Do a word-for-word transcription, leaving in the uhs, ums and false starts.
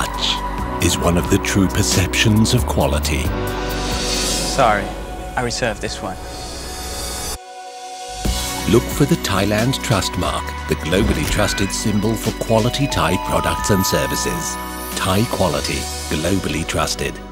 touch is one of the true perceptions of quality. Sorry, I reserved this one. Look for the Thailand Trust Mark, the globally trusted symbol for quality Thai products and services. Thai quality, globally trusted.